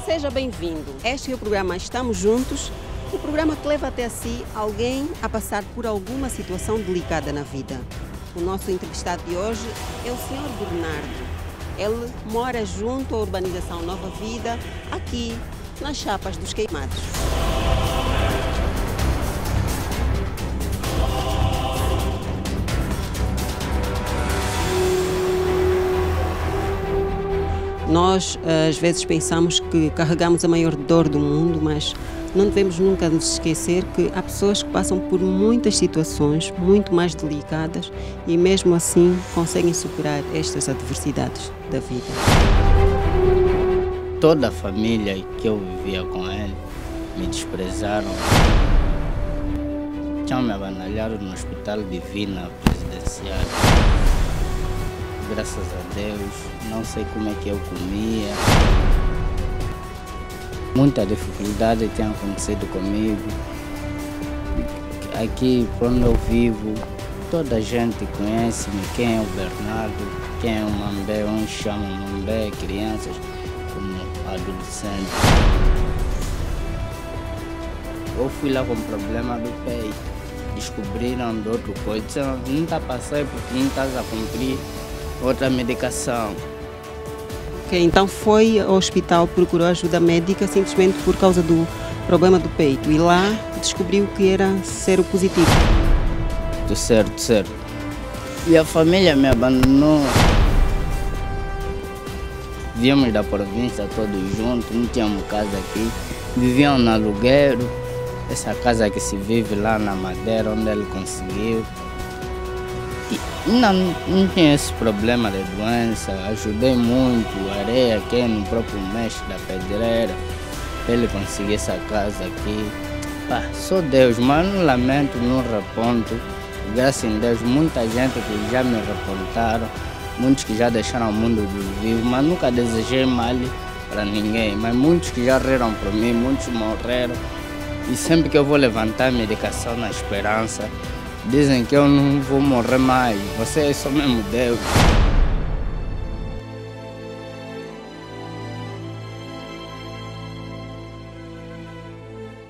Seja bem-vindo. Este é o programa Estamos Juntos, o programa que leva até si alguém a passar por alguma situação delicada na vida. O nosso entrevistado de hoje é o Sr. Bernardo. Ele mora junto à urbanização Nova Vida, aqui nas Chapas dos Queimados. Nós, às vezes, pensamos que carregamos a maior dor do mundo, mas não devemos nunca nos esquecer que há pessoas que passam por muitas situações muito mais delicadas e, mesmo assim, conseguem superar estas adversidades da vida. Toda a família que eu vivia com ele me desprezaram. Tinham me abanalhado no Hospital Divina Presidencial. Graças a Deus, não sei como é que eu comia. Muita dificuldade tem acontecido comigo. Aqui, onde eu vivo, toda a gente conhece-me, quem é o Bernardo, quem é o Mambé, uns chamam Mambé, crianças como adolescentes. Eu fui lá com problema do peito, descobriram de outra coisa, não está passando porque não estás a cumprir outra medicação. Ok, então foi ao hospital, procurou ajuda médica simplesmente por causa do problema do peito e lá descobriu que era seropositivo. Certo. E a família me abandonou. Viemos da província todos juntos, não tínhamos casa aqui, viviam no alugueiro, essa casa que se vive lá na Madeira, onde ele conseguiu. Não tinha esse problema de doença, ajudei muito, areia aqui no próprio mestre da pedreira, para ele conseguir essa casa aqui. Só Deus, mas não lamento, não reponto. Graças a Deus, muita gente que já me repontaram, muitos que já deixaram o mundo do vivo, mas nunca desejei mal para ninguém. Mas muitos que já riram por mim, muitos morreram. E sempre que eu vou levantar a medicação na esperança, dizem que eu não vou morrer mais, você é só mesmo Deus.